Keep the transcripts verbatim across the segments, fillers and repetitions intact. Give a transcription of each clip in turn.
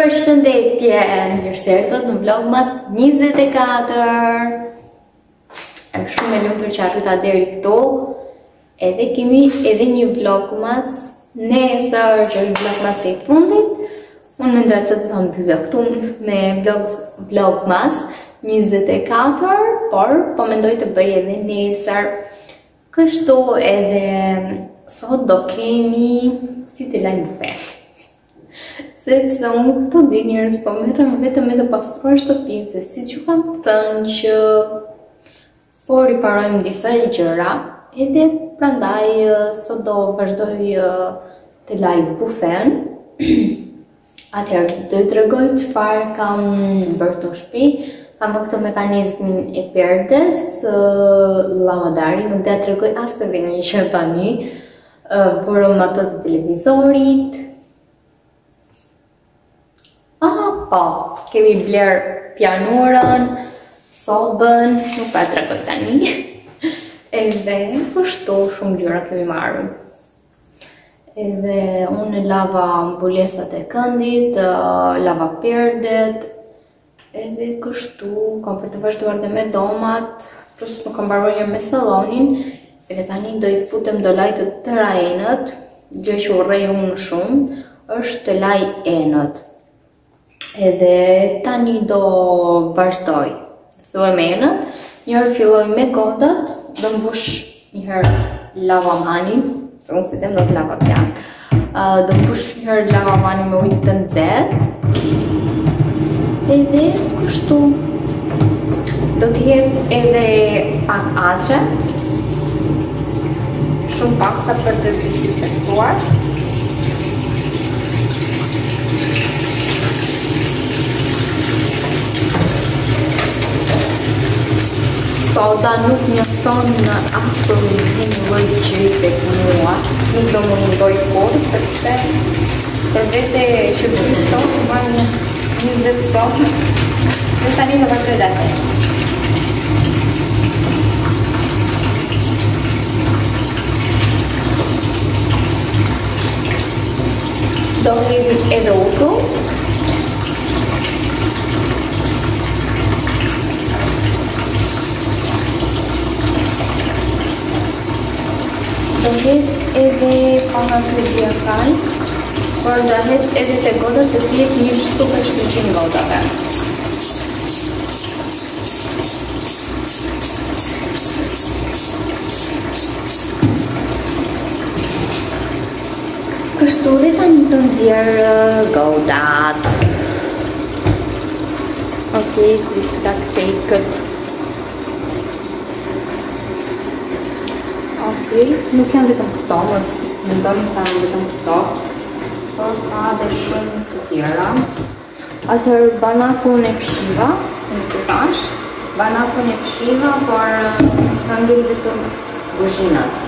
Përshëndetje, mirë se erdhët në vlogmas njëzet e katër. Em shumë e lumtur që arrita deri këtu. Edhe kemi edhe një vlogmas nesër që është vlogmas i fundit. Unë mendoj se do ta mbyllë këtu me vlogs vlogmas njëzet e katër, por po mendoj të bëj edhe nesër. Kështu edhe sot do kemi si të lajmë bufe. Sepse unë këto dy njerëz po merrem vetëm me të pastruar shtëpinë, se siç ju kam thënë që po riparojmë disa gjëra, edhe prandaj sot do vazhdoj të laj bufen. Atëherë do t'ju tregoj çfarë kam bërë në shtëpi. Kam bërë këtë mekanizmin e perdes, llamadari, nuk do t'ja tregoj as të vini që tani. Burëm atë të televizorit. Ah, po, kemi bler pianorën, sobën, nuk pa tregoj tani. Edhe kështu shumë gjëra kemi marrë. Edhe unë lava mbulesat e këndit, lava perdet, edhe kështu kam për të vazhduar dhe me domat, plus nuk kam mbaruar me sallonin. Edhe tani do i futem do laj të tëra enët, gjë që urrej unë shumë, është të laj enët. Edhe tani do vazhdoj. Filloj me enët, njëherë filloj me godat, do mbush njëherë lavamanin, se unë si tem do të lava pjan. Do mbush njëherë lavamanin me ujë të nxehtë. Edhe kështu do të jetë edhe pak aqe, shumë pak sa për të dezinfektuar. Soda nuk njofton në asnjë një lloj gjëri tek mua, nuk do më mundoj kurrë, sepse për vete që bëj sot, marr një njëzet sot, dhe tani do vazhdoj atë. Do hedhim edhe utull. Do hedh edhe panga krybia kal, por do hedh edhe te godat se të jep një super shkëlqim godave. Kështu dhe tani të nxjerr godat. Okej, si ta kthej këtë. Okej, nuk janë vetëm këto, mos mendoni se janë vetëm këto, por ka dhe shumë të tjera. Atëherë banakun e fshiva, se nuk e thash, banakun e fshiva, por ka ngel vetëm kuzhinat.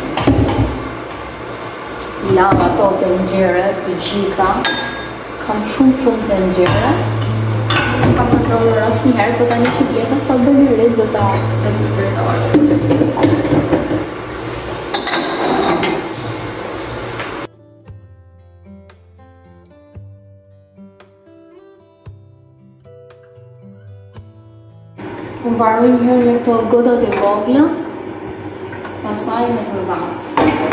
Lava ato të nxjerrë të gjitha, kam shumë shumë të nxjerrë. Nuk kam përdorur asnjëherë, po tani që vjeta sa bëri re do ta rikuperoj. Unë mbaroj njërë me këto godat e vogla, pasaj në përvat.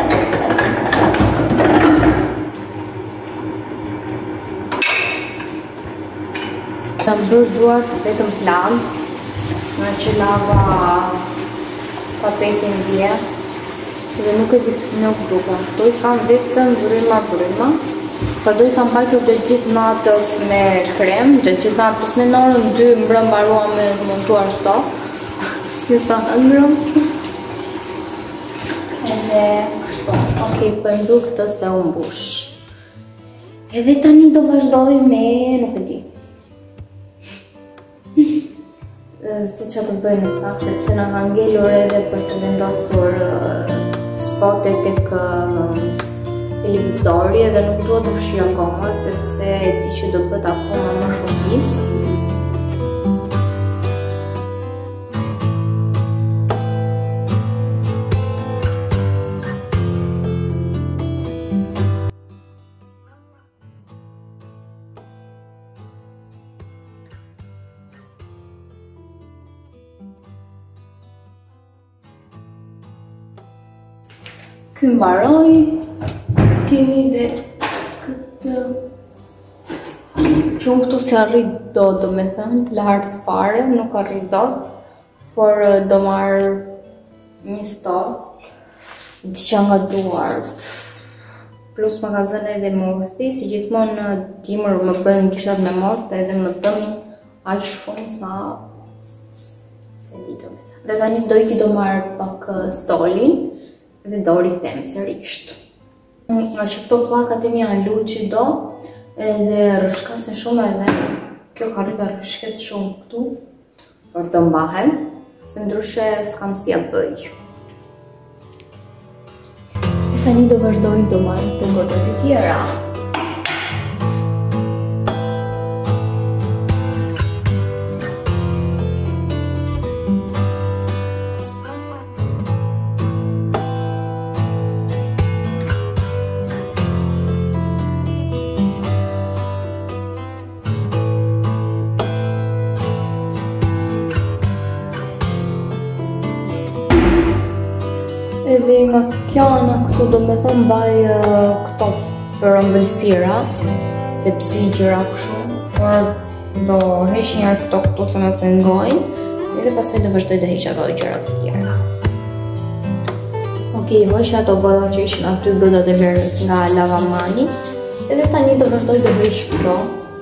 Kam bërë duart vetëm plan, në që lava papetin dje, se dhe nuk e di nuk duka. Do i kam vetëm vryma vryma, sa do i kam pajtur gjatë gjithë natës me krem, gjatë gjithë natës në orën dy mbrëm mbaruam me montuar këto. Njësa në mbrëm. Edhe kështu. Okej, për ndu këtë se u mbush. Edhe tani do vazhdoj me, nuk e di. Si që të bëjnë në fakt, sepse në ka ngelur edhe për të vendosur spotet tek televizori, edhe nuk duhet të fshi akoma, sepse e di që do bët akoma më shumë pis. Ky mbaroi. Kemi dhe këtë që unë këtu si arrit do, do me thënë, lartë fare, nuk arrit do, por do marrë një stol, diçka nga duart, plus magazën edhe morthi, si gjithmonë në dimër më bën kishat me morth edhe më dëmin aq shumë sa se di do me thënë. Dhe tani do iki do marrë pak stolin dhe do rrithem sërisht. Nga që këto plakat e mja luqi do edhe rëshkasin shumë edhe kjo ka rrita rëshket shumë këtu për të mbahem, se ndryshe s'kam si ja bëj. E tani do vazhdoj do marrë të gotat e tjera. Edhe nga kjana këtu do me thëmë baj këto për ëmbëlsira, tepsigjëra kështu, por do heq njerë këto këtu se me pengojnë, edhe pasaj do vazhdoj të heq ato gjërat të tjera. Okej, hoq ato godat që ishin aty godat e verës nga lavamani, edhe tani do vazhdoj të heq këto.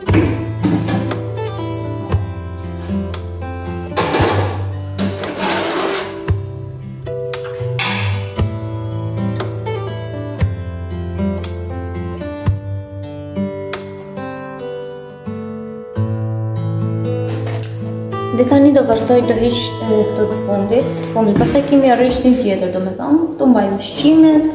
Dhe tani do vazhdoj të heq edhe këto të fundit, të fundit, pastaj kemi rreshtin tjetër, do me thëmë, këtu mbaj ushqimet.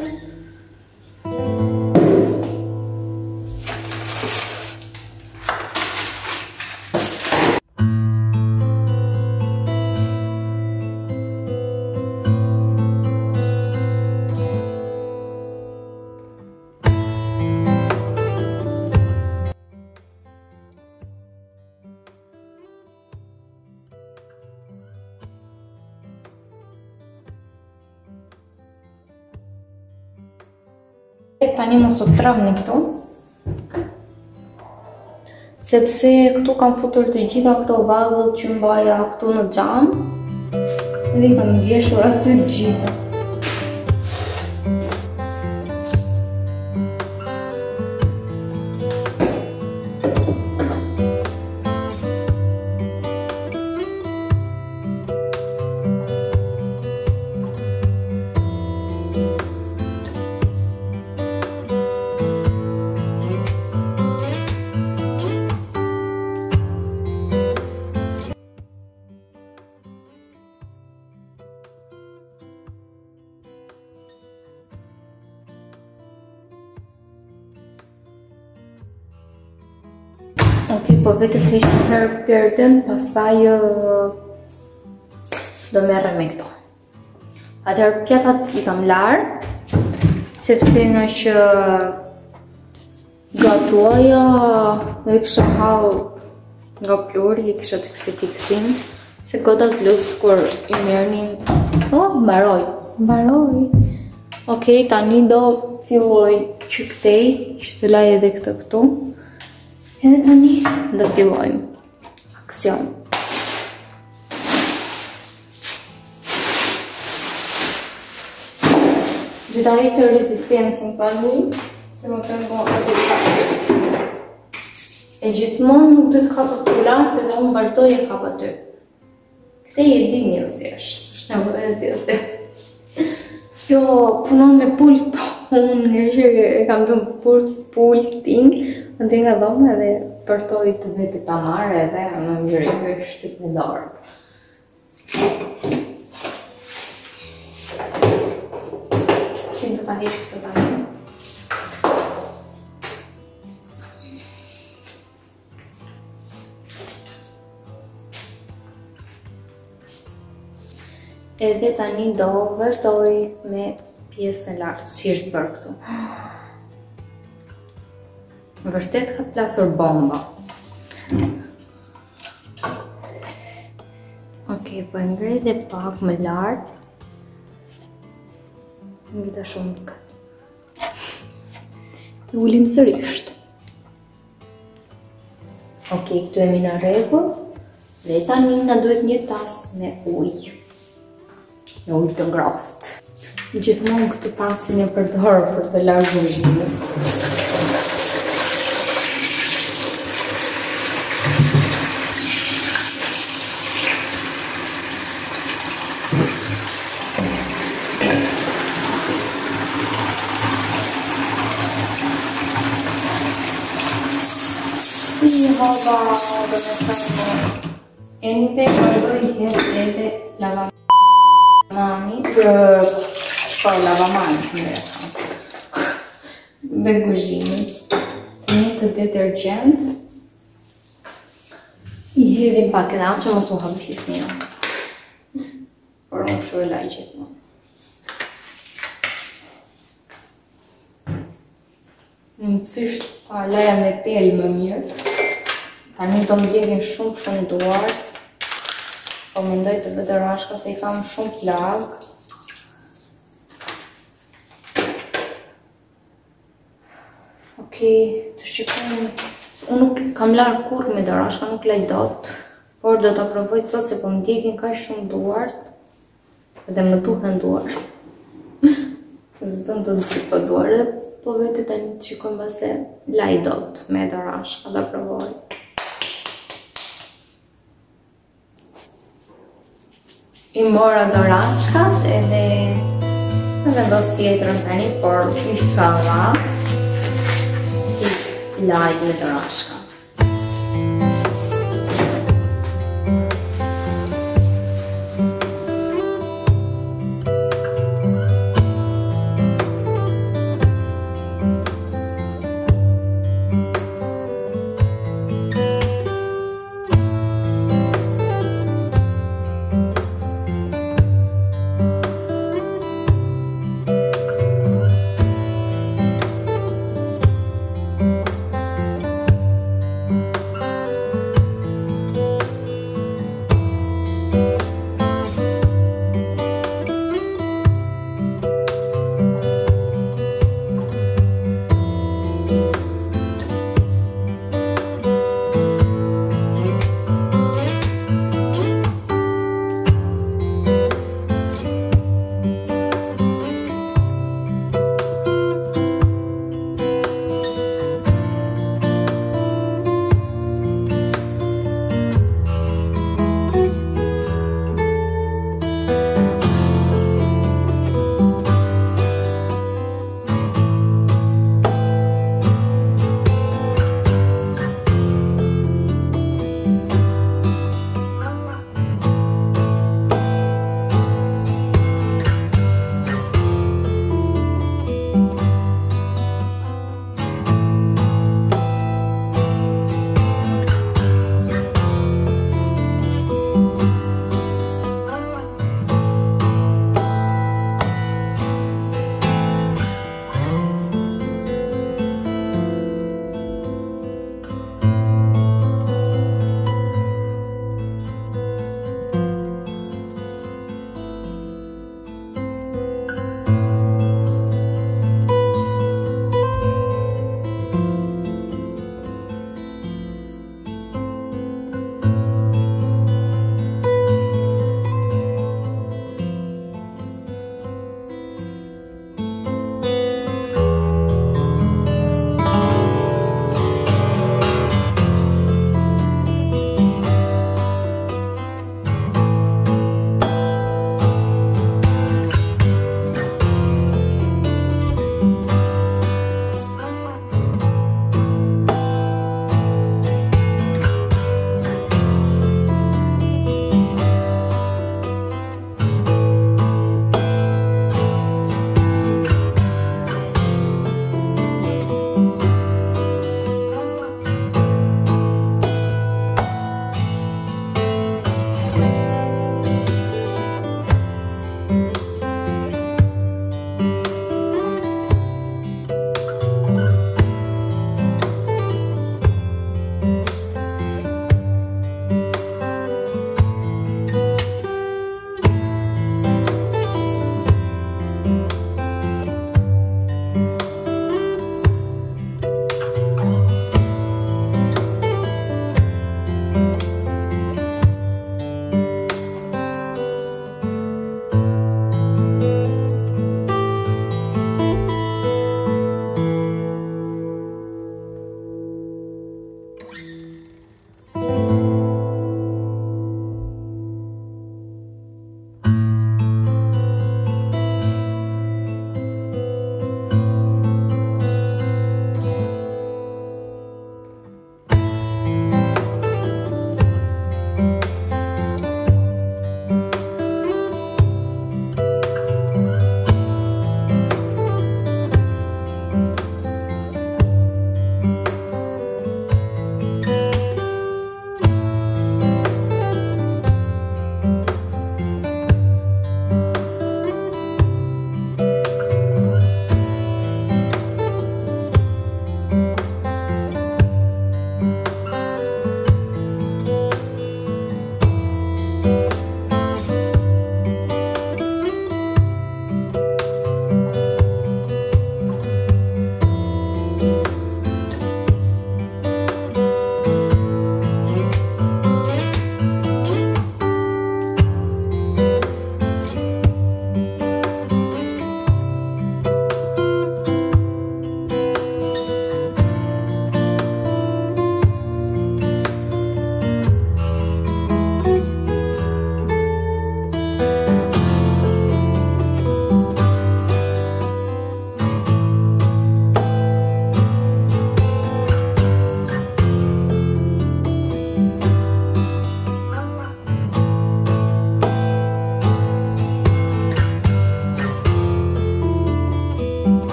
Tani mos u travni këtu, sepse këtu kam futur të gjitha këto vazët që mbaja këtu në xham, dhe i kam gjeshur aty të gjitha. Ok, po vetë të ishë herë pjerdën, pasaj do merre me këto. Atëherë pjatat i kam larë, sepse nga që gatuaja dhe kësha hall nga pluri, i kësha të kësi fiksim, se gotat plus kur i merrnin, oh, mbaroj, mbaroj. Ok, tani do filloj që këtej, që të laj edhe këtë këtu. Edhe tani do fillojmë aksion. Gjitha e të rezistencën tani, se më pengo asë të kashtë. E gjithmonë nuk du të kapë të lartë dhe unë vazhdoj e kapë aty. Këte i e dini ose është, është në vërë e dhe. Jo, punon me pulp, unë nga që e kam të më pulting, në të nga dhome dhe përtoj të vetë të marë edhe në mjërive shtyp në dorë. Si të ta heq këto tani? Edhe tani do vërtoj me pjesën lartë, si është bërë këtu. Vërtet ka plasur bomba. Ok, po ngrej dhe pak më lartë. Ngita shumë të këtë. Ullim sërisht. Ok, këtu e mina rregull. Dhe tani na duhet një tas me ujë. Me ujë të ngrohtë. Gjithmonë këtë tasin e përdor për të larë guzhinën. Si hava dhe me thëmë. E një pe përdoj jetë edhe lavamani të po lavamani të me thëmë. Dhe guzhinës. Të një të detergent. I hedhim pak edhe atë që mos u hapis një. Por më kështu e laj gjithmonë. Nësisht pa laja me tel më mirë. Tani do më djegin shumë shumë duar. Po mendoj të vete rashka se i kam shumë plag. Okej, të shikojmë. Unë nuk kam larë kur me dorashka, nuk laj dot. Por do të provoj të sot se po më djegin ka shumë duart. Edhe më duhen duart. Zbën të të po duart. Po vete tani të shikojmë base laj dot me dorashka dhe provoj. I mora dorashkat edhe në vendos tjetërën tani, por inshallah i laj me dorashka.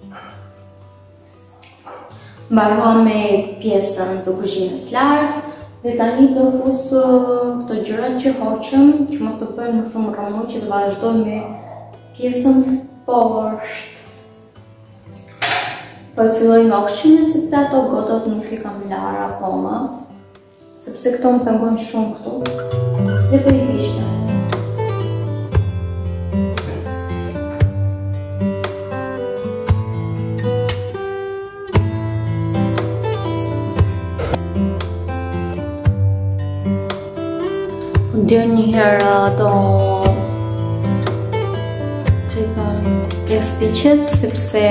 Mbarova me pjesën të kuzhinës lartë dhe tani do fus këto gjërat që hoqëm, që mos të bëjnë më shumë rëmuj, që të vazhdoj me pjesën poshtë. Po e filloj nga ushqimet sepse ato gotot nuk i kam larë akoma, sepse këto më pengojnë shumë këtu dhe po i vishtë. Dyrë njëherë ato që i thonë pjesticet, sepse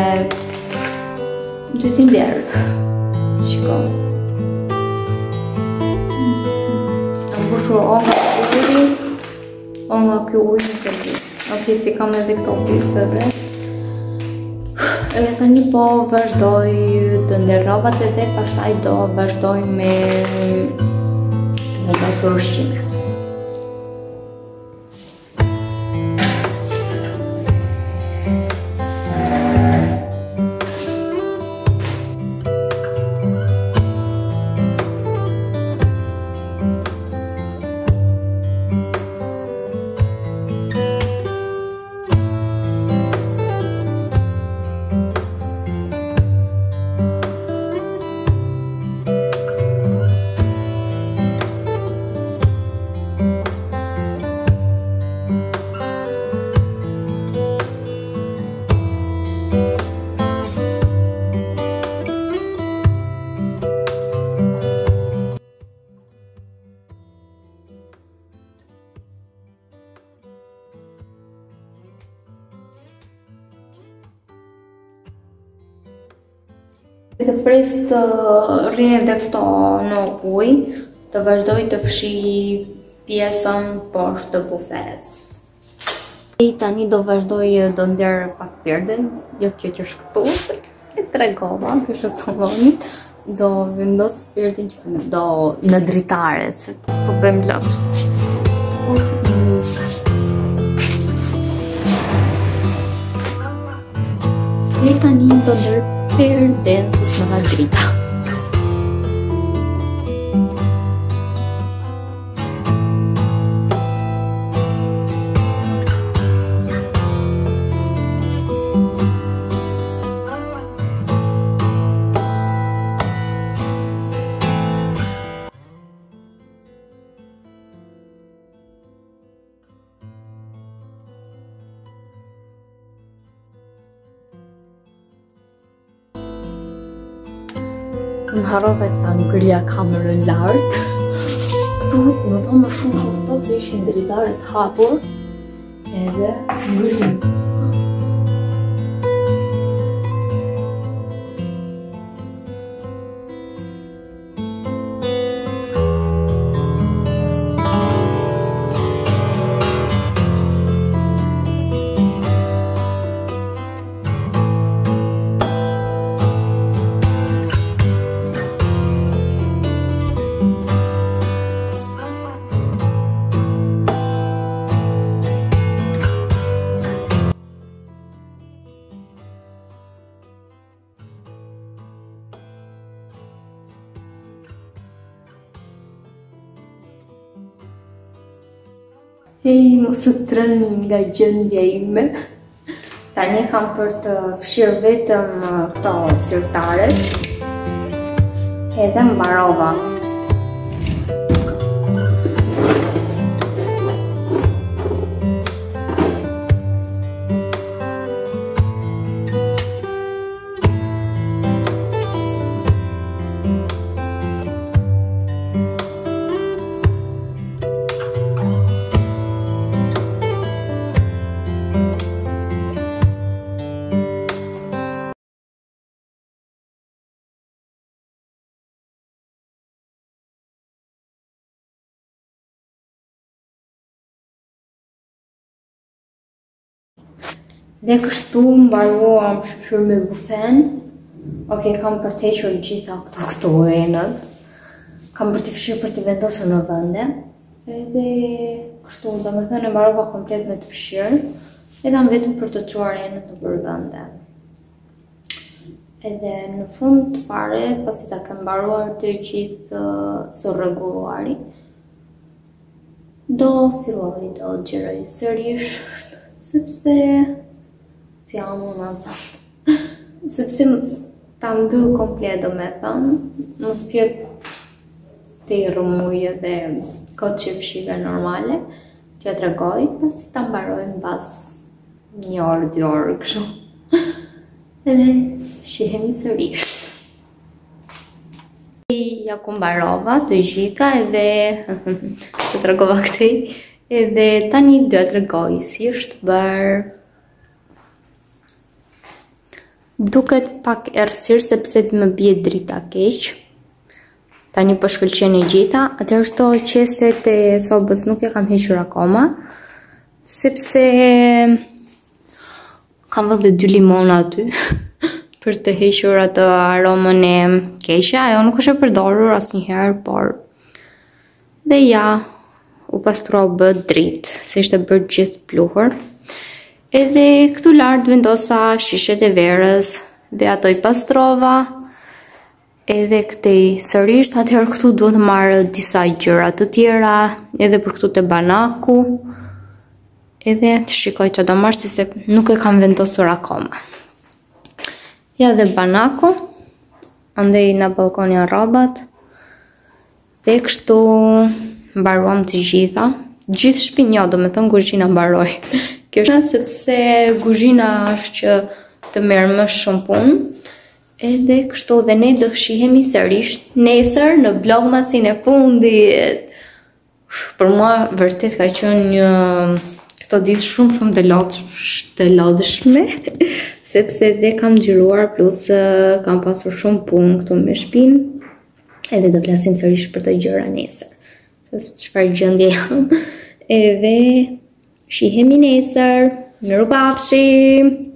dy t'i nderë. Shiko. Të mbushur o nga ujri, o nga kjo ujri të di. Ok, si kam edhe këto pjesë edhe. Edhe thoni po vazhdoj të nderovat edhe pastaj do vazhdoj me të vendosur ushqime. Të pres të rrinë dhe këto në ujë, të vazhdoj të fshi pjesën poshtë të bufes. E tani do vazhdoj do nder pak pirdën, jo kjo që është këtu, e tregova, kështë salonit, do vendos pirdën që do në dritare, se po bëjmë lëkshtë. E tani do nder pirdën së nga drita. Në harove të ngrija kamerën lartë. Duhet më dha më shumë këto se ishin dritaret hapur edhe ngrim. Hej, mos u trën nga gjendja ime. Tani kam për të fshirë vetëm këto sirtaret. Edhe mbarova. Dhe kështu mbaruam shqyr me bufen. Ok, kam për të hequr gjitha këto këto enët. Kam për të fshirë për të vendosur në vende. Edhe kështu, do me thënë e mbarova komplet me të fshirë. Edhe am vetëm për të çuar enët në për vende. Edhe në fund fare, pasi ta kem mbaruar të gjithë së rregulluari, do filloj të xhiroj sërish, sepse si jam unë azat. Sepse ta mbyll komplet, do me thënë, mos tjetë të i rëmuj dhe këtë që fshive normale, që ja tregoj, pasi ta mbaroj në bas një orë, dy orë, kështu. Edhe shihemi sërish. Ja ku mbarova të gjitha edhe të tregova këtej, edhe tani do të tregoj si është bërë. Duket pak errësirë sepse më bie drita keq. Tani po shkëlqen e gjitha, atëherë këto qestet e sobës nuk e kam hequr akoma, sepse kam vënë dy limona aty për të hequr atë aromën e keqe. Ajo nuk është e përdorur asnjëherë, por dhe ja, u pastrua u bë dritë, se ishte bërë gjithë pluhur. Edhe këtu lart vendosa shishet e verës dhe ato i pastrova. Edhe këtej sërish, atëherë këtu duhet të marrë disa gjëra të tjera, edhe për këtu te banaku. Edhe të shikoj që do marrë, se nuk e kam vendosur akoma. Ja dhe banaku, andej në balkon janë rrobat, dhe kështu mbaruam të gjitha. Gjithë shtëpinë, jo, do me thënë kuzhina mbaroj. Kjo është sepse kuzhina është që të merr më shumë punë. Edhe kështu dhe ne do shihemi sërish nesër në vlogmasin e fundit. Për mua vërtet ka qenë një këto ditë shumë shumë të lodhshme, sepse dhe kam xhiruar plus kam pasur shumë punë këtu me shtëpinë, edhe do flasim sërish për të gjëra nesër. Çfarë gjendje jam. Edhe shihemi nesër. Mirupafshim.